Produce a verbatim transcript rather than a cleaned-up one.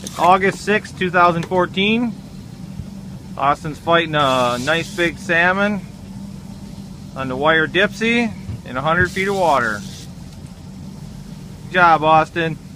It's August sixth, two thousand fourteen. Austin's fighting a nice big salmon on the wire dipsy in a hundred feet of water. Good job, Austin.